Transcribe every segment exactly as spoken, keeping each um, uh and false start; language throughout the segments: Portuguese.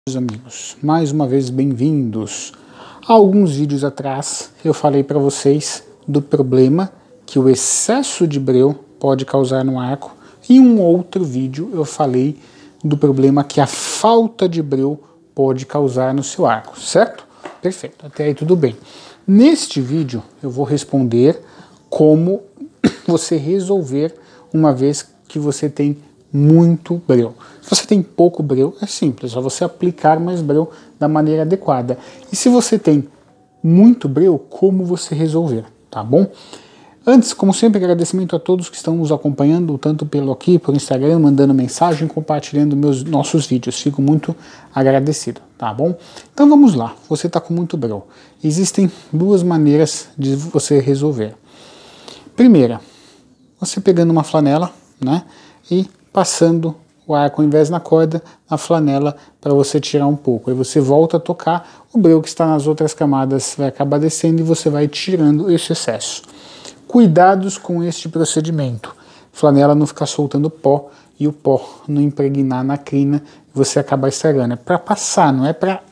Meus amigos, mais uma vez bem-vindos. Há alguns vídeos atrás eu falei para vocês do problema que o excesso de breu pode causar no arco, e em um outro vídeo eu falei do problema que a falta de breu pode causar no seu arco, certo? Perfeito, até aí tudo bem. Neste vídeo eu vou responder como você resolver uma vez que você tem muito breu. Se você tem pouco breu, é simples, é só você aplicar mais breu da maneira adequada. E se você tem muito breu, como você resolver, tá bom? Antes, como sempre, agradecimento a todos que estão nos acompanhando, tanto pelo aqui, pelo Instagram, mandando mensagem, compartilhando meus nossos vídeos. Fico muito agradecido, tá bom? Então vamos lá, você está com muito breu. Existem duas maneiras de você resolver. Primeira, você pegando uma flanela, né, e passando o arco ao invés na corda, na flanela, para você tirar um pouco. Aí você volta a tocar, o breu que está nas outras camadas vai acabar descendo e você vai tirando esse excesso. Cuidados com este procedimento. Flanela não ficar soltando pó e o pó não impregnar na crina e você acabar estragando. É para passar, não é para,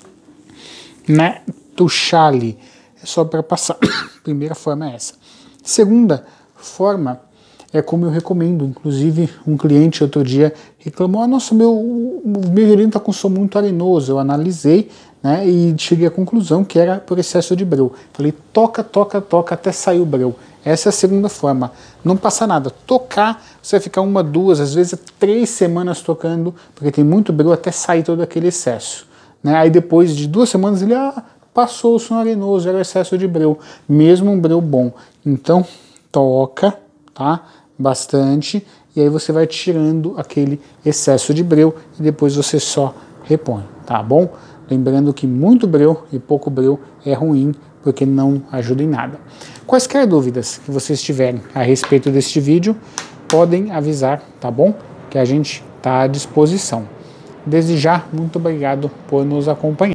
né, tuchar ali. É só para passar. Primeira forma é essa. Segunda forma é como eu recomendo. Inclusive, um cliente outro dia reclamou: ah, nossa, meu, o meu violino está com som muito arenoso. Eu analisei, né, e cheguei à conclusão que era por excesso de breu. Falei: toca, toca, toca até sair o breu. Essa é a segunda forma. Não passa nada. Tocar, você vai ficar uma, duas, às vezes três semanas tocando, porque tem muito breu até sair todo aquele excesso, né? Aí depois de duas semanas ele, ah, passou o som arenoso, era o excesso de breu. Mesmo um breu bom. Então, toca, tá? Bastante, e aí você vai tirando aquele excesso de breu e depois você só repõe, tá bom? Lembrando que muito breu e pouco breu é ruim, porque não ajuda em nada. Quaisquer dúvidas que vocês tiverem a respeito deste vídeo, podem avisar, tá bom? Que a gente está à disposição. Desde já, muito obrigado por nos acompanhar.